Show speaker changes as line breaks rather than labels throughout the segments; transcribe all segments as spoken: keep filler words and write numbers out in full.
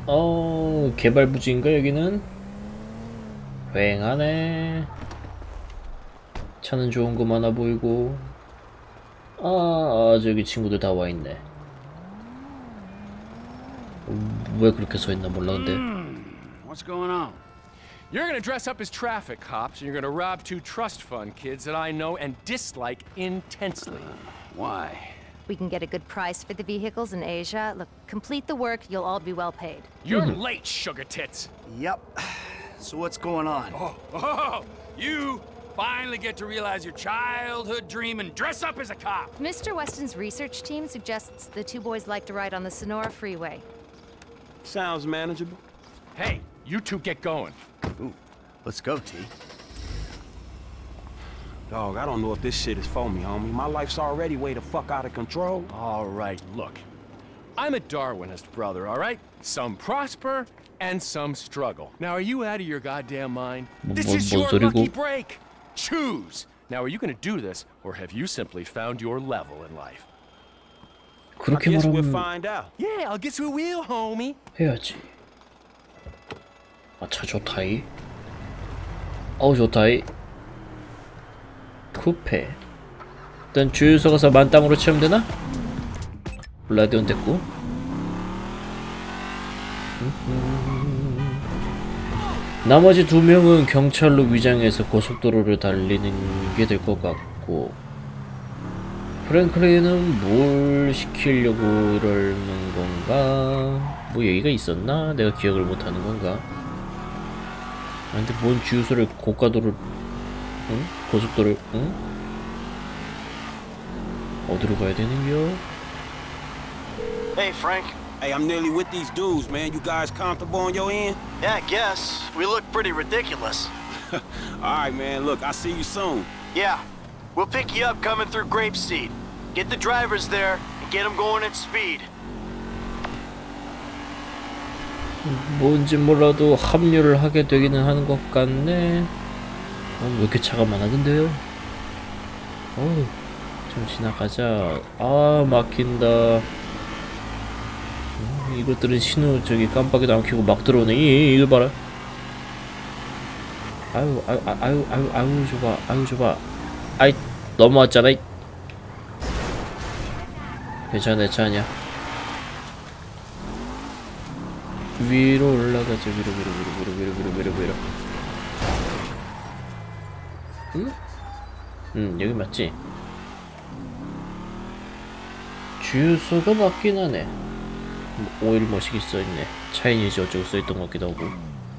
어, 개발부지인가 여기는? 휑하네. 차는 좋은 거 많아 보이고. 아, 아 저기 친구들 다 와있네. 왜 그렇게 서있나 몰라 근데.
What's going on? You're gonna dress up as traffic cops and you're gonna rob two trust fund kids that I know and dislike intensely.
Why?
We can get a good price for the vehicles in Asia. Look, complete the work, you'll all be well paid.
You're late, sugar tits.
Yep. So what's going on?
Oh, oh, you finally get to realize your childhood dream and dress up as a cop.
Mister Weston's research team suggests the two boys like to ride on the Sonora Freeway.
Sounds manageable.
Hey, you two get going.
Ooh, let's go, T.
Dog, I don't know if this shit is for me, homie. My life's already way the fuck out of control.
All right, look. I'm a Darwinist, brother, all right? Some prosper and some struggle. Now, are you out of your goddamn mind? This is your lucky break. Choose. Now, are you going to do this, or have you simply found your level in life?
그렇게
I guess we'll
말하면
find out.
Yeah, I guess we will, homie.
해야지. 아, 차 좋다이. 어우 좋다이. 쿠페. 일단 주유소 가서 만땅으로 채우면 되나? 라디오는 됐고. 나머지 두 명은 경찰로 위장해서 고속도로를 달리는 게 될 것 같고, 프랭클린은 뭘 시키려고 그러는 건가? 뭐 얘기가 있었나? 내가 기억을 못하는 건가? 아, 근데 뭔 주유소를 고가도로, 응? 고속도로, 응? 어디로 가야 되는겨?
Hey, Frank.
Hey, I'm nearly with these dudes, man. You guys comfortable on your end?
Yeah, I guess. We look pretty ridiculous.
Alright, man. Look, I'll see you soon.
Yeah. We'll pick you up coming through Grapeseed. Get the drivers there and get them going at speed.
뭔지 몰라도 합류를 하게 되기는 하는 것 같네. 어, 왜 이렇게 차가 많아 근데요? 어우, 좀 지나가자. 아, 막힌다. 음, 이것들은 신호 저기 깜빡이도 안 켜고 막 들어오네. 이, 이거 봐라. 아유, 아유, 아유, 아유, 아유, 좁아, 아유, 좁아. 아이, 넘어왔잖아. 괜찮아, 내 차 아니야. 위로 올라가자. 위로, 위로, 위로, 위로, 위로, 위로, 위로, 위로. 응? 응, 여기 맞지? 주유소가 맞긴 하네. 뭐, 오일 머시기 써있네. 차이니즈 어쩌고 써있던 것 같기도 하고.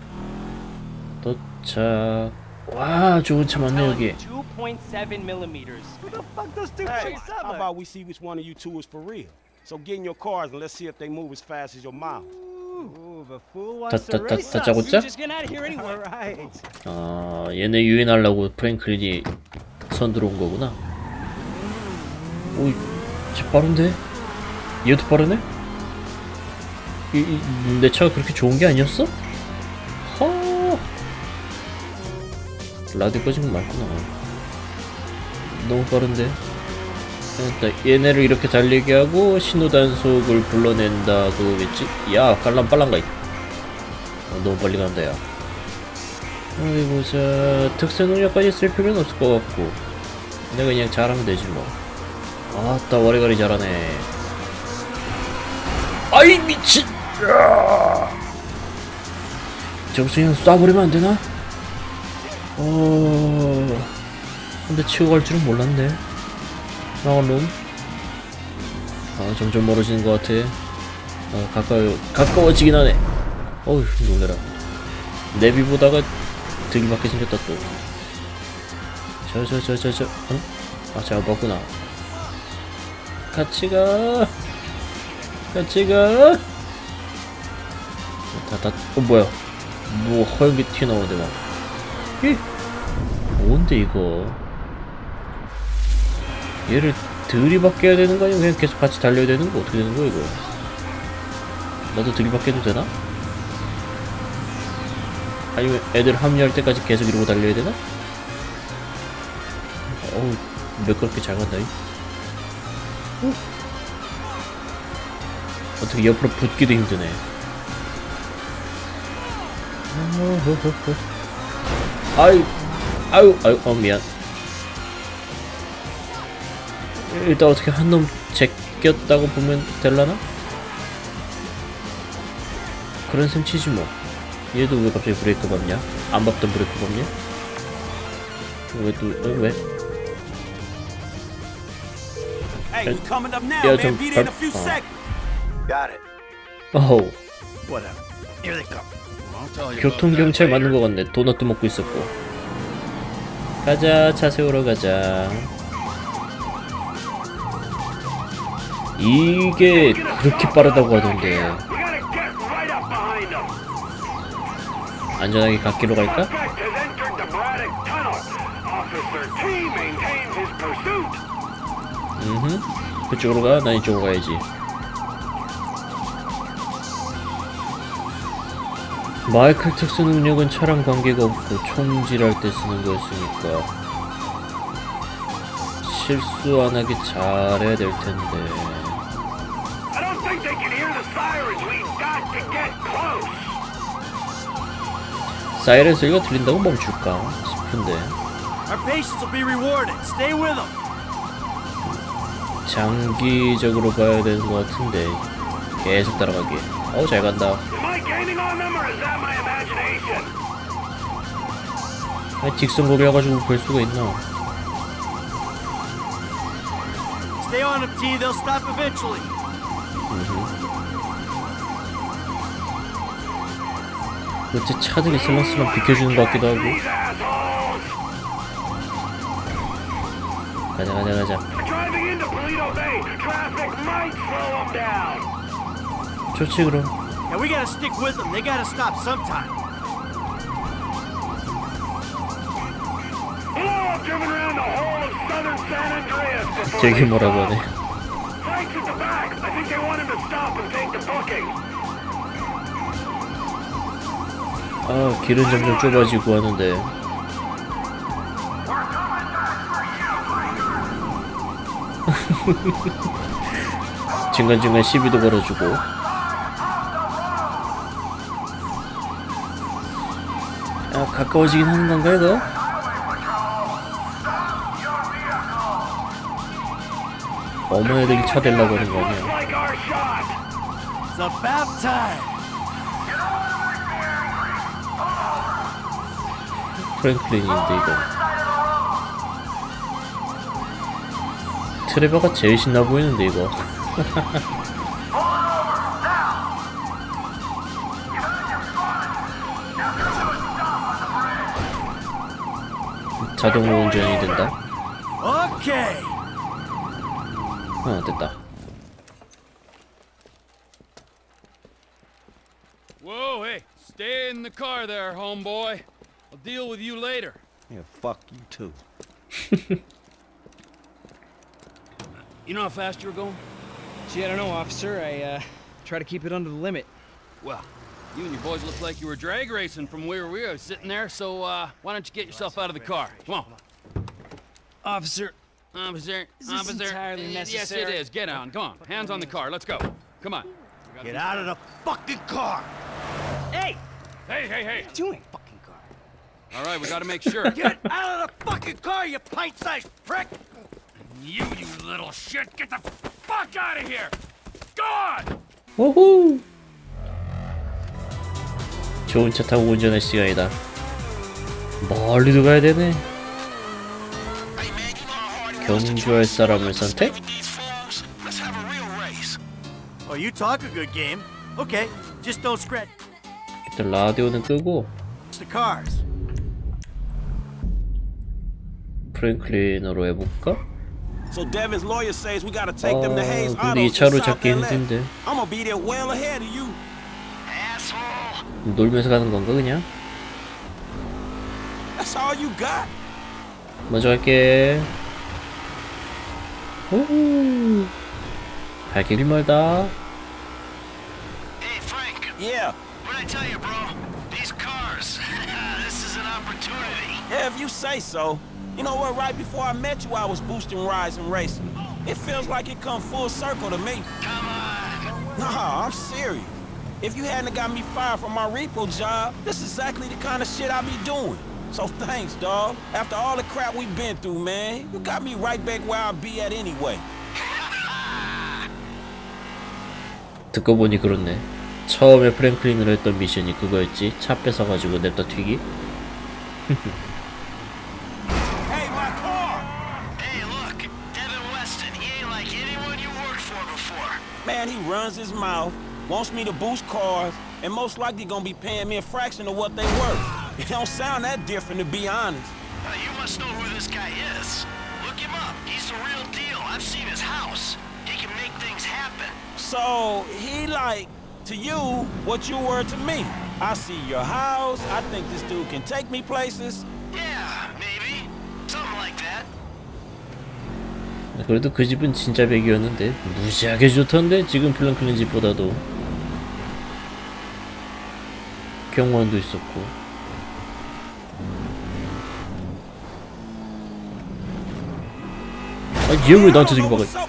도착. 와, 좋은 차 많네 여기.
two point seven millimeters. Who the fuck does two
Hey,
point
how
seven?
about we see which one of you two is for real? So get in your cars and let's see if they move as fast as your mouth.
Ooh, the fool
다,
wants to
다, 다,
race us.
다짜고짜?
You just get out of here anyway. All right.
아, 얘네 유인하려고 프랭클린이 선 들어온 거구나. 오이, 쟤 빠른데? 얘도 빠르네? 이, 이, 내 차가 그렇게 좋은 게 아니었어? 허. 라디오 꺼진 건 맞구나. 너무 빠른데? 일단 얘네를 이렇게 달리게 하고 신호 단속을 불러낸다 그거겠지? 야, 깔랑빨랑가. 어, 너무 빨리 간다 야. 어디 보자. 특수 능력까지 쓸 필요는 없을 것 같고 내가 그냥 잘하면 되지 뭐. 아따, 와리가리 잘하네. 아이 미친. 저기서 그냥 쏴버리면 안 되나? 어... 근데 치고 갈 줄은 몰랐네. 나온 놈. 아, 점점 멀어지는 것 같아. 아, 가까워, 가까워지긴 하네. 어휴, 놀래라. 내비보다가 들이받게 생겼다 또. 저, 저, 저, 저, 저, 응? 아, 잡았구나. 같이 가. 같이 가. 다, 다, 어, 뭐야. 뭐, 허연기 튀어나오는데, 막. 이? 뭔데, 이거. 얘를 들이받게 해야 되는 거 아니면 그냥 계속 같이 달려야 되는 거? 어떻게 되는 거야, 이거? 나도 들이받게 해도 되나? 아니면 애들 합류할 때까지 계속 이러고 달려야 되나? 어우, 매끄럽게 잘 간다, 이. 어? 어떻게 옆으로 붙기도 힘드네. 아유, 아유, 아유, 어 미안. 일단 어떻게 한 놈 제꼈다고 보면 될라나? 그런 셈 치지 뭐. 얘도 왜 갑자기 브레이크 밟냐? 안 밟던 브레이크 밟냐? 왜 또, 어, 왜?
Hey, we coming up now,
Yeah,
man.
some
Be there in a
prep-
few
oh.
seconds.
Got it.
어우,
Whatever. Here they come.
I'll tell you
교통경찰 맞는 거 같네. 도넛도 먹고 있었고. 가자, 차 세우러 가자. 이게 그렇게 빠르다고 하던데. 안전하게 갓길로 갈까? 음흠. 그쪽으로 가? 난 이쪽으로 가야지. 마이클 텍슨 능력은 차랑 관계가 없고 총질할 때 쓰는 거였으니까 실수 안 하게 잘해야 될 텐데. 사이렌 소리가 들린다고 멈출까 싶은데.
Our patients will be rewarded. Stay with them.
장기적으로 봐야 되는 것 같은데 계속 따라가기. 어우 잘 간다. 아니 직선거리여가지고 볼 수가 있나?
Stay on them, T. They'll stop eventually.
어째 차들이 슬렁슬렁 비켜주는 것 같기도 하고. 가자 가자 가자. 좋지 그럼.
Yeah, we gotta stick with them. They gotta stop sometime.
되게 뭐라고 하네. 아 길은 점점 좁아지고 하는데. 중간중간 시비도 걸어주고. 아 가까워지긴 하는 건가 이거? 어머 애들이 차대려고 하는 거 아니야?
It's about time.
프랭클린인데 이거. 트레버가 제일 신나 보이는데 이거. 자동으로 운전이 된다.
Okay.
어 됐다.
Whoa, hey, stay in the car there, homeboy. I'll deal with you later.
Yeah, fuck you too.
You know how fast you were going?
Gee, I don't know, officer. I, uh, try to keep it under the limit.
Well, you and your boys look like you were drag racing from where we were sitting there, so, uh, why don't you get yourself out of the car? Come on.
Officer,
Officer,
Is this
officer.
entirely
Uh, Yes,
necessary?
it is. Get on. Come on. Hands on the car. Let's go. Come on.
Get out of the fucking car.
hey!
Hey, hey, hey.
What are you doing? Fucking car.
All right, we gotta make sure.
Get out of the fucking car, you pint-sized prick.
You, you little shit. Get the fuck out of here. Gone.
오호. 좋은 차 타고 운전할 시간이다. 멀리도 가야 되네. 경주할 사람을 선택?
Oh, you talk a good game. Okay, just don't scratch
일단 라디오는 끄고
the cars.
프랭클린으로 해볼까?
So Devin's lawyer says we gotta take them to Hayes
아 근데 이
Autos in
차로
South
잡기
L A.
힘든데.
I'm gonna be there well ahead of you.
놀면서 가는 건가 그냥?
That's all you got?
먼저 갈게. 오호. 갈 길 멀다.
Hey, Frank.
Yeah.
What'd I tell you, bro? These cars. This is an opportunity.
Yeah, if you say so. You know what? Right before I met you, I was boosting rides and racing. It feels like it come full circle to me.
Come on.
Nah, I'm serious. If you hadn't got me fired from my repo job, this is exactly the kind of shit I be doing. So thanks, dog. After all the crap we've been through, man, you got me right back where I'll be at anyway.
듣고 보니 그렇네. 처음에 프랭클린으로 했던 미션이 그거였지. 차 뺏어가지고 냅다 튀기.
Hey, my car!
Hey, look, Devin Weston. He ain't like anyone you worked for before.
Man, he runs his mouth, wants me to boost cars, and most likely gonna be paying me a fraction of what they worth. It don't sound that different, to be honest.
Uh, you must know who this guy is. Look him up. He's the real deal. I've seen his house. He can make things happen.
So, he like, to you, what you were to me. I see your house, I think this dude can take me places.
Yeah, maybe. Something like that.
그래도 그 집은 진짜 백이었는데 무지하게 좋던데 지금 프랭클린 집보다도. 경호원도 있었고. 아, 얘 왜 나한테 저기 막아?
What's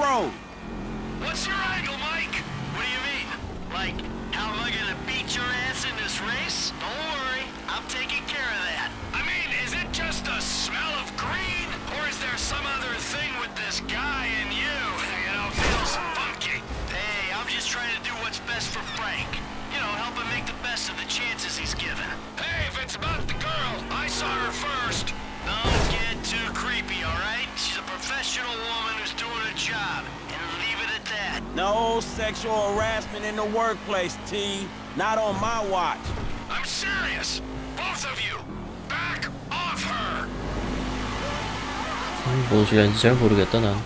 your angle, Mike? What do you mean? Like, how am I gonna beat your ass in this race? Don't worry, I'm taking care of that. I mean, is it just the smell of green? Or is there some other thing with this guy and you? You know, feels funky. Hey, I'm just trying to do what's best for Frank. You know, help him make the best of the chances he's given. Hey, if it's about the girl, I saw her first. Don't get too creepy, alright? She's a professional woman who's doing her job. And leave it at that.
No sexual harassment in the workplace, T. Not on my watch.
I'm serious. Both of you. Back off her.
음, 뭐 소리 하는지 잘 모르겠다 난.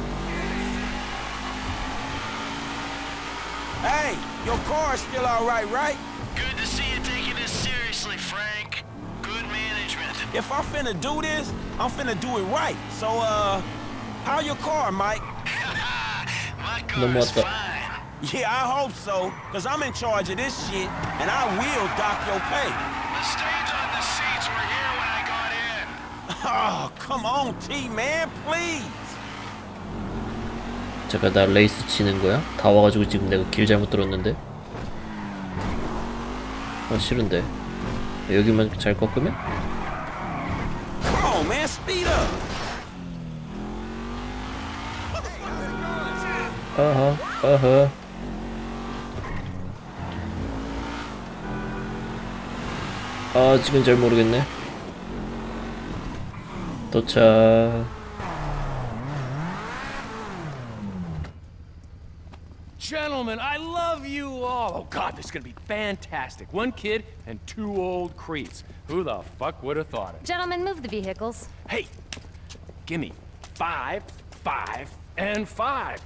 Hey, your car's still alright, right?
Good to see you taking this seriously, Frank. Good management.
If I'm finna do this, I'm finna do it right. So, uh, how your car, Mike?
My car's fine.
Yeah, I hope so, because I'm in charge of this shit, and I will dock your pay.
The stains on the seats were here when I got in.
Oh, come on, T, man, please.
잠깐 나 레이스 치는 거야? 다 와가지고 지금 내가 길 잘못 들었는데? 아 싫은데 여기만 잘 꺾으면?
Come on, man, speed up.
아하 아하 아 지금 잘 모르겠네. 도착.
Gentlemen, I love you all. Oh God, this is gonna be fantastic. One kid and two old creeps. Who the fuck would have thought it?
Gentlemen, move the vehicles.
Hey, gimme five, five, and five.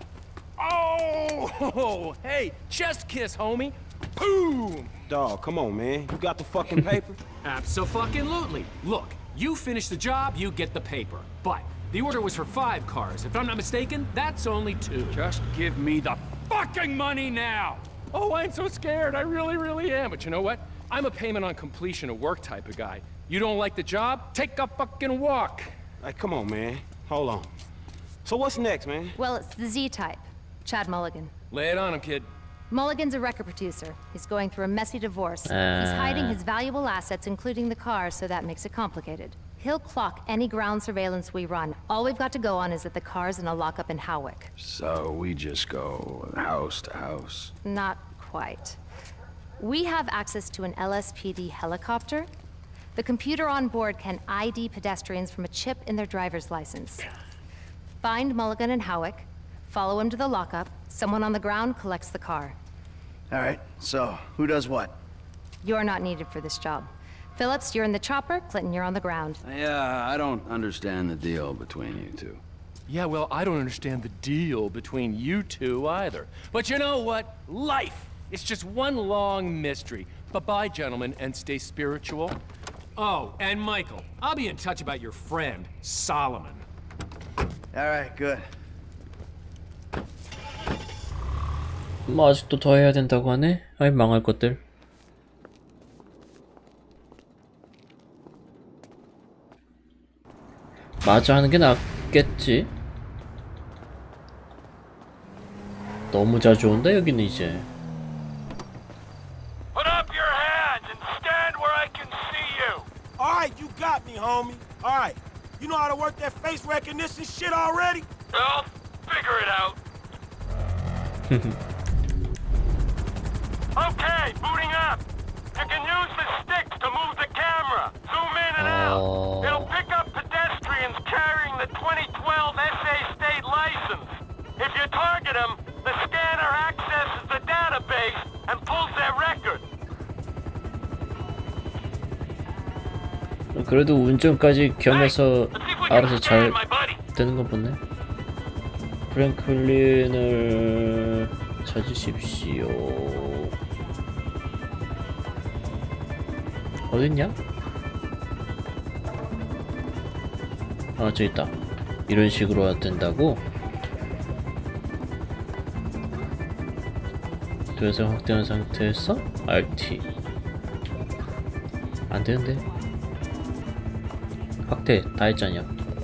Oh, hey, chest kiss, homie. Boom.
Dog, come on, man. You got the fucking paper?
Abso-fucking-lutely. Look, you finish the job, you get the paper. But the order was for five cars. If I'm not mistaken, that's only two.
Just give me the fucking money now. Oh, I'm so scared. I really, really am. But you know what? I'm a payment on completion of work type of guy. You don't like the job? Take a fucking walk.
Like, come on, man. Hold on. So what's next, man?
Well, it's the Z-type. Chad Mulligan.
Lay it on him, kid.
Mulligan's a record producer. He's going through a messy divorce.
Uh.
He's hiding his valuable assets, including the car, so that makes it complicated. He'll clock any ground surveillance we run. All we've got to go on is that the car's in a lockup in Howick.
So we just go house to house?
Not quite. We have access to an L S P D helicopter. The computer on board can I D pedestrians from a chip in their driver's license. Find Mulligan in Howick, follow him to the lockup, someone on the ground collects the car.
All right, so who does what?
You're not needed for this job. Phillips, you're in the chopper. Clinton, you're on the ground.
Yeah, I don't understand the deal between you two.
Yeah, well, I don't understand the deal between you two either. But you know what? Life is just one long mystery. Bye-bye, gentlemen, and stay spiritual.
Oh, and Michael, I'll be in touch about your friend, Solomon.
All right, good.
뭐 아직도 더 해야 된다고 하네? 아이 망할 것들. 마저 하는 게 낫겠지? 너무 자주 온다 여기는 이제.
You know how to work that face recognition shit already?
Well, figure it out. Okay, booting up. You can use the sticks to move the camera. Zoom in and out.
Oh.
It'll pick up pedestrians carrying the twenty twelve S A state license. If you target them, the scanner accesses the database and pulls their record.
그래도 운전까지 겸해서 알아서 잘 되는 거 보네. 프랭클린을 찾으십시오. 어딨냐? 아, 저기 있다. 이런 식으로 된다고? 동영상 확대한 상태에서 알티. 안 되는데? 확대 다 했잖여.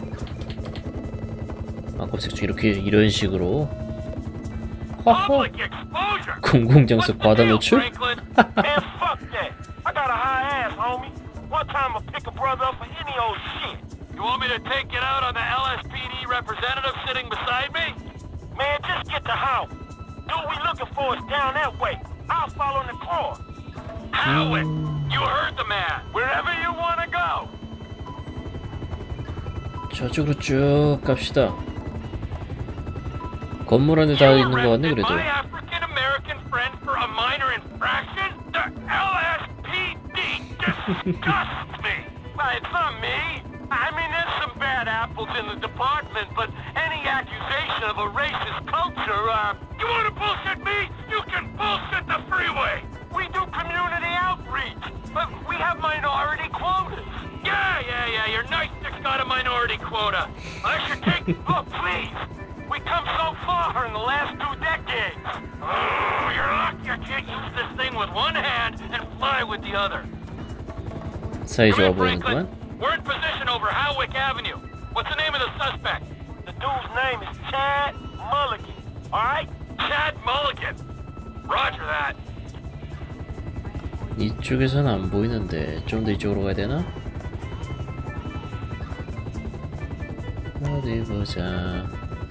아, 검색 중 이렇게 이런 식으로. 허허. 공공장소 과다 노출?
Man, fuck that. I got a high ass, homie. One time I'll pick a brother up for any old shit. You want me to take it out on the L S P D representative sitting beside me? Man, just get the house. Dude we looking for is down that way. I'll follow in the car. Howard, you heard the man. Wherever you want to go.
저쪽으로 쭉 갑시다. 건물 안에 다 있는 거 같네 그래도.
My African American friend for a minor infraction? The L S P D disgusts me. Well, it's not me. I mean, there's some bad apples in the department, but any accusation of a racist culture, uh... You want to bullshit me? You can bullshit the freeway. We do community outreach, but we have minority quotas. Yeah, yeah, yeah, your nice dick's got a minority quota. I should take... Look, please. We come so far in the last two decades. Oh, you're lucky I can't use this thing with one hand and fly with the other.
사이 좋아 보이는구만.
We're in position over Howick Avenue. What's the name of the suspect? The dude's name is Chad Mulligan. All right? Chad Mulligan. Roger that.
이쪽에서는 안 보이는데 좀 더 이쪽으로 가야 되나? 어디 보자.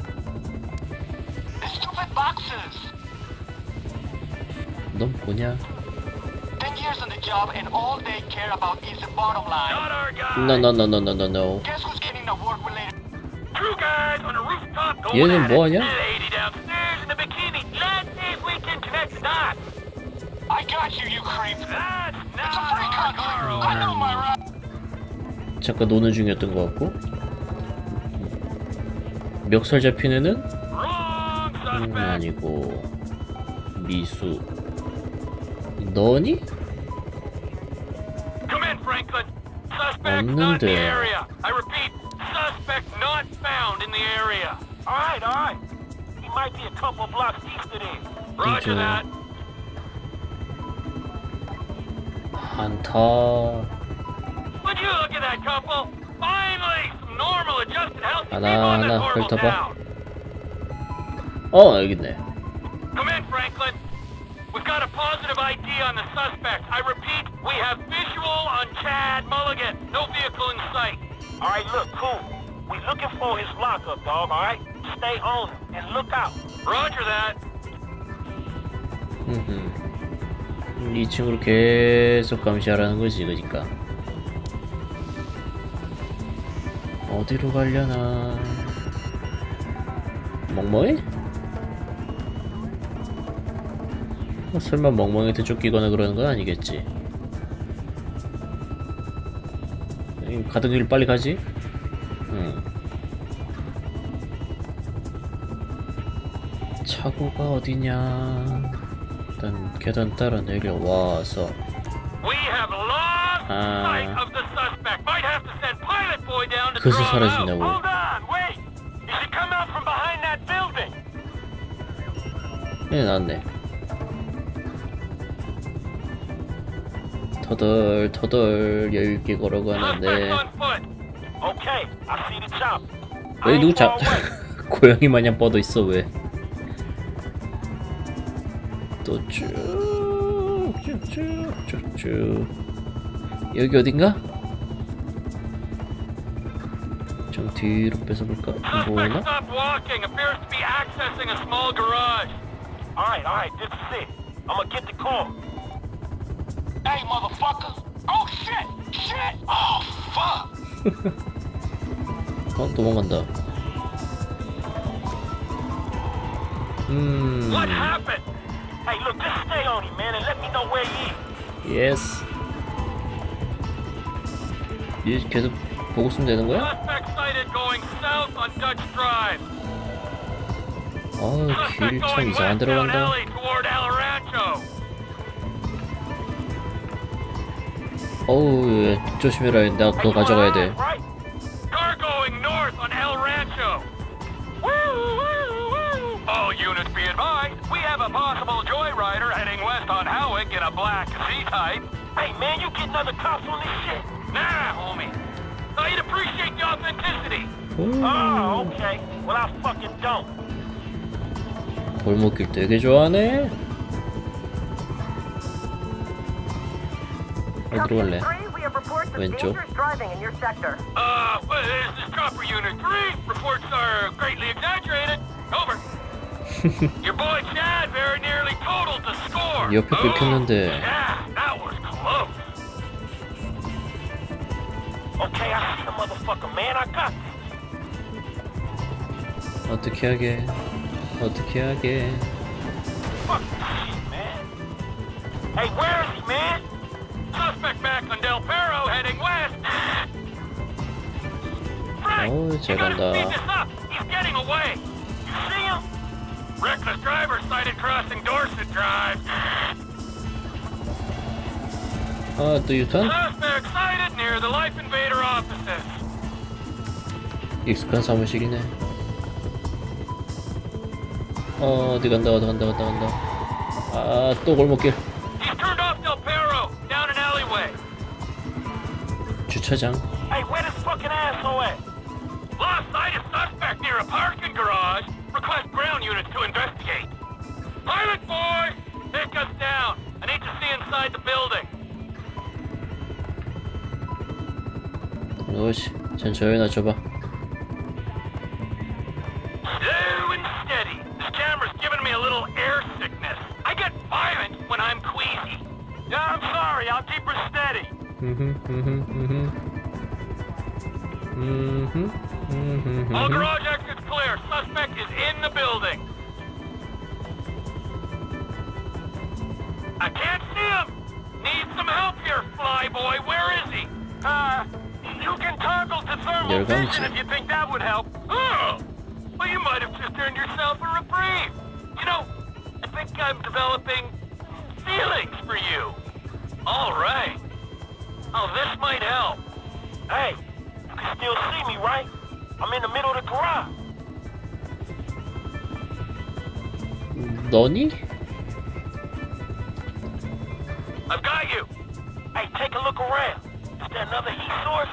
넌 뭐냐?
ten years on the job and all they care about is the bottom line. Not our guy.
No, no, no, no, no, no, no.
Guess who's getting the work related? Two guys on a rooftop going
얘는 뭐하냐?
Lady downstairs in the bikini. Let's see if we can connect the dots. I got you, you creep. That's not our girl. I know my right.
잠깐 노는 중이었던 것 같고. 멱살 잡힌 애는? 음, 아니고 미수. 너니?
Come in, Franklin. Suspect not in the area. I repeat, suspect not found in the area. All right, all right. He might be a couple blocks east of there. Roger that.
한타.
Would you look at that couple? Finally, some normal adjusted healthy people
하나
in the
하나
normal
훑어봐.
town.
어 여기 있네.
Come in, Franklin. We've got a positive I D on the suspect. I repeat, we have visual on Chad Mulligan. No vehicle in sight. All right, look, cool. We're looking for his lockup, dog, all right? Stay on him and look out. Roger that.
이 친구를 계속 감시하라는 거지, 그러니까. 어디로 가려나? 멍멍이? 어, 설마 멍멍이한테 쫓기거나 그러는 건 아니겠지? 가던 길 빨리 가지? 응. 차고가 어디냐? 일단 계단 따라 내려와서. 아. 그래서 사라진다고. 네, 나왔네. 터덜 터덜 여유있게 걸어가는데 왜 누구 잡... 고양이 마냥 뻗어있어 왜. 또 쭉 쭉쭉 쭉쭉 여기 어딘가? 좀 뒤로 뺏어볼까? 뭐나?
Stop walking. Appears to be accessing a small garage.
All right, all right, this is it. I'm gonna get the car. Hey, motherfucker! Oh shit! Shit! Oh fuck!
어 도망간다. 음.
What happened? Hey, look, just stay on him, man, and let me know where he is.
Yes. 얘 계속 보고 있으면 되는 거야?
Suspect sighted going south on Dutch Drive.
아, 길 참
going
이상한
west
데로
down
간다.
alley toward El Rancho.
어우, 얘 조심해라. 나 그거 가져가야 돼.
Right? Car going north on El Rancho. Woo, woo, woo. All units be advised, we have a possible joyrider heading west on Howick in a black Z-Type.
Hey, man, you getting other cops on this shit?
Nah, homie. I'd appreciate the authenticity.
Oh, okay. Well, I fucking don't.
골목길 되게 좋아하네. 어디로 갈래? 왼쪽.
Uh, well, this is Chopper Unit three. Reports are greatly exaggerated. Over. Your boy Chad very nearly totaled the score.
옆에 긁혔는데.
Yeah, that was close.
Okay, I see the motherfucker, man. I got this.
어떻게 하게? 어떻게 하게?
Fuck this shit, man. Hey, where is he, man?
Suspect back on Del Perro heading west. Frank,
Oh,
you gotta
잘한다.
speed this up. He's getting away. You see him? Reckless driver sighted crossing Dorset Drive.
아, 또 유턴?
Suspect sighted near the Life Invader offices.
익숙한 사무실이네. 어, 어디 간다, 어디 간다, 어디 간다. 아, 또 골목길.
He's turned off Del Perro down an alleyway.
주차장.
Hey, where this fucking asshole at?
Lost sight of suspect near a parking garage. Request ground units to investigate. Pilot boy, take us down. I need to see inside the building.
오씨, 천천히 낮춰봐.
Slow and steady. This camera's giving me a little air sickness. I get violent when I'm queasy. Yeah, I'm sorry. I'll keep her steady. All garage exits clear. Suspect is in the building. I can't see him. Need some help here, flyboy. Where is he? Uh, you can toggle to thermal vision if you think that would help. Oh, well, you might have just earned yourself a reprieve. You know, I think I'm developing feelings for you. All right. Oh, this might help.
Hey, you can still see me, right? I'm in the middle of the garage.
너니?
I've got you.
Hey, take a look around. Is there another heat source?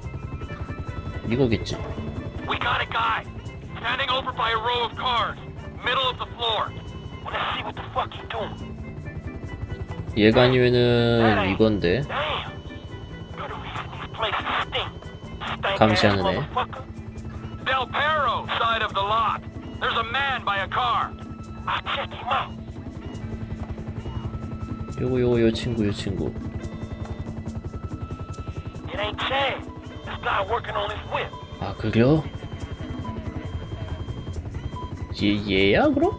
이거겠지.
We got a guy. Standing over by a row of cars. Middle of the floor.
Well, let's see what the fuck he's doing.
얘가 아니면은 이건데.
Damn. You're the reason these places stink. Stank
감시하는
ass
애.
motherfucker.
Del Perro side of the lot. There's a man by a car.
I'll check him out.
요거 요거 요 친구 요 친구.
It ain't Chad. This guy working on his whip.
아 그래요? 얘 얘야 그럼?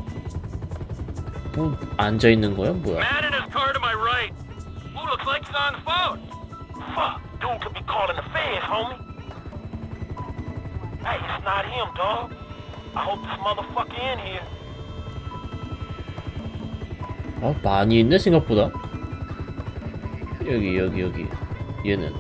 뭐 앉아 있는 거야 뭐야?
Man in his car to my right. Who looks like he's on the phone?
Fuck, dude could be calling the feds, homie. Hey, it's not him, dog. I hope this motherfucker in here.
아 많이 있네 생각보다. 여기 여기 여기 얘는.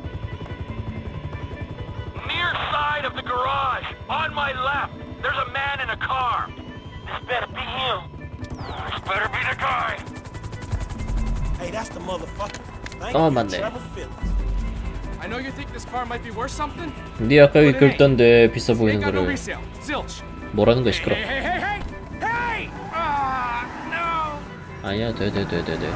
Near side of the garage. On my left. There's a man in a car.
This better be him.
This better be the guy.
Hey, that's the motherfucker. Thank
어
you,
맞네.
Trevor Phillips.
I know you think this car might be worth something.
네 아까 여기 긁던데 비싸 보이는
Ain't got no
거를
resale. Zilch.
뭐라는 거야 시끄러.
Hey, hey, hey, hey, hey! Ah, no.
아니야 돼 돼 돼 돼 돼.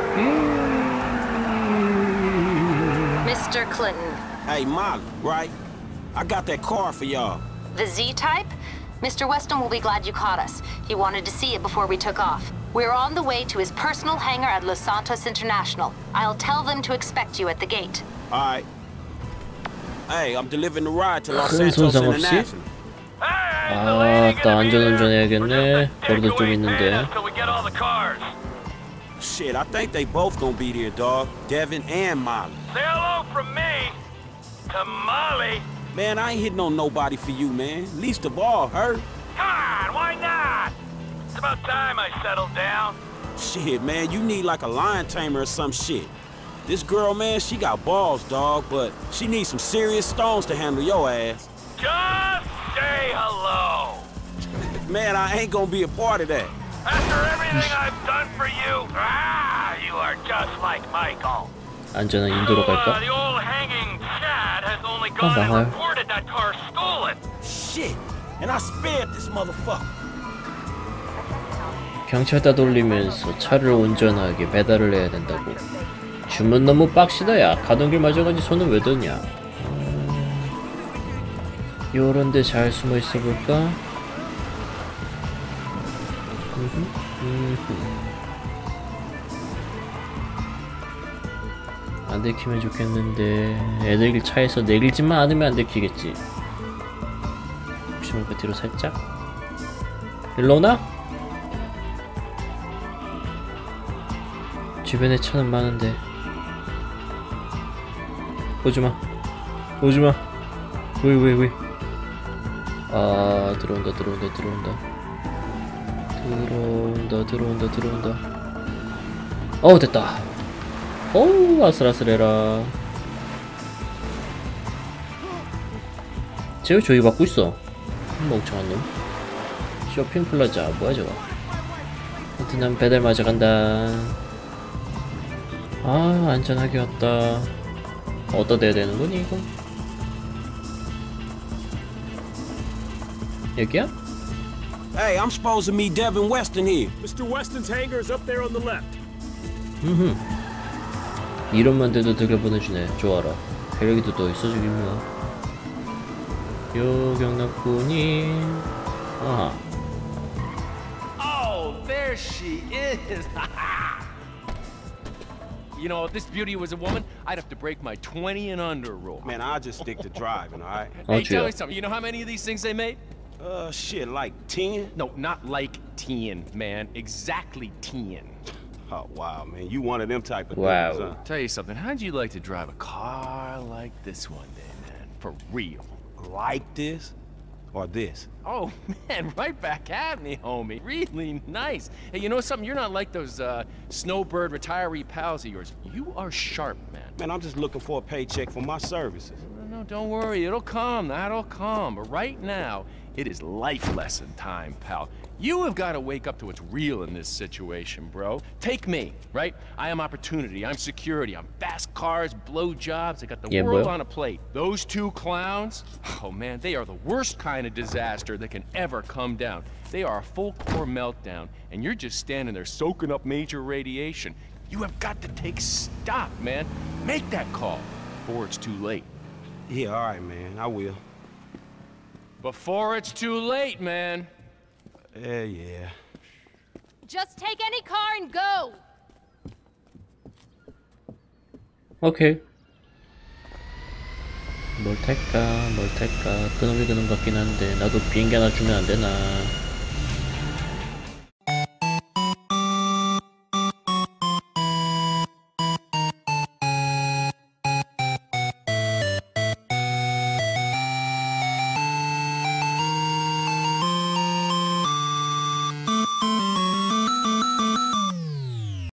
Mister Clinton.
Hey, Molly, right? I got that car for y'all.
The Z-Type? Mister Weston will be glad you caught us. He wanted to see it before we took off. We're on the way to his personal hangar at Los Santos International. I'll tell them to expect you at the gate.
All right. Hey, I'm delivering the ride to Los
큰
Santos
손상 없이?
International.
아, 또 안전운전해야겠네. 거리도 좀 있는데.
Shit, I think they both gonna be there, dog. Devin and Molly.
Say hello from me to Molly.
Man, I ain't hitting on nobody for you, man. Least of all, her.
Come on, why not? It's about time I settled down.
Shit, man, you need like a lion tamer or some shit. This girl, man, she got balls, dog, but she needs some serious stones to handle your ass.
Just say hello.
Man, I ain't gonna be a part of that.
After everything I've done for you, ah, you are just like Michael.
안전한 인도로
Uh,
갈까?
the old hanging Chad has only
아,
gone and
망할.
reported that car stolen.
Shit, and I spared this motherfucker.
경찰 따돌리면서 차를 운전하게 배달을 해야 된다고. 주문 너무 빡시다. 야, 가던 길 맞아가지 손은 왜 드냐? 음, 요런데 잘 숨어 있어 볼까? 음흠, 음흠. 안 들키면 좋겠는데 애들 차에서 내리지만 않으면 안 들키겠지. 혹시 모르니까 뒤로 살짝. 일로 오나? 주변에 차는 많은데 오지마 오지마 왜 왜 왜 아 들어온다 들어온다 들어온다 들어온다 들어온다 들어온다 어우 됐다. 어우 아슬아슬해라. 쟤 왜 저기 받고 있어? 멍청한 놈. 쇼핑 플라자 뭐야 저거. 하여튼 난 배달 맞아 간다. 아 안전하게 왔다. 어디다 대야 되는 거니 이거? 여기야?
Hey, I'm supposed to meet Devin Weston here.
Mister Weston's hangar is up there on the left.
음흠. 이름만 돼도 들여보내주네. 좋아라. 헬기도 또 있어주긴 뭐야. 요 경납군이 아하.
Oh, there she is. You know, if this beauty was a woman, I'd have to break my twenty and under rule.
Man, I'll just stick to driving, all right?
Oh,
Hey, tell
yeah.
me something. You know how many of these things they made?
Uh, shit, like ten?
No, not like ten, man. Exactly ten.
Oh, wow, man. You one of them type of
Wow.
dudes, huh?
Tell you something. How'd you like to drive a car like this one day, man? For real.
Like this? Or this?
Oh, man, right back at me, homie. Really nice. Hey, you know something? You're not like those uh, snowbird retiree pals of yours. You are sharp, man.
Man, I'm just looking for a paycheck for my services.
No, no, don't worry. It'll come. That'll come. But right now, it is life lesson time, pal. You have got to wake up to what's real in this situation, bro. Take me, right? I am opportunity. I'm security. I'm fast cars, blow jobs. I got the
Yeah,
world
bro.
on a plate. Those two clowns, oh man, they are the worst kind of disaster that can ever come down. They are a full core meltdown, and you're just standing there soaking up major radiation. You have got to take stock, man. Make that call before it's too late.
Yeah, all right, man. I will.
Before it's too late, man.
Yeah, yeah.
Just take any car and go!
오케이. 뭘 탈까 뭘 탈까 그놈이 그놈 같긴 한데 나도 비행기 하나 주면 안 되나.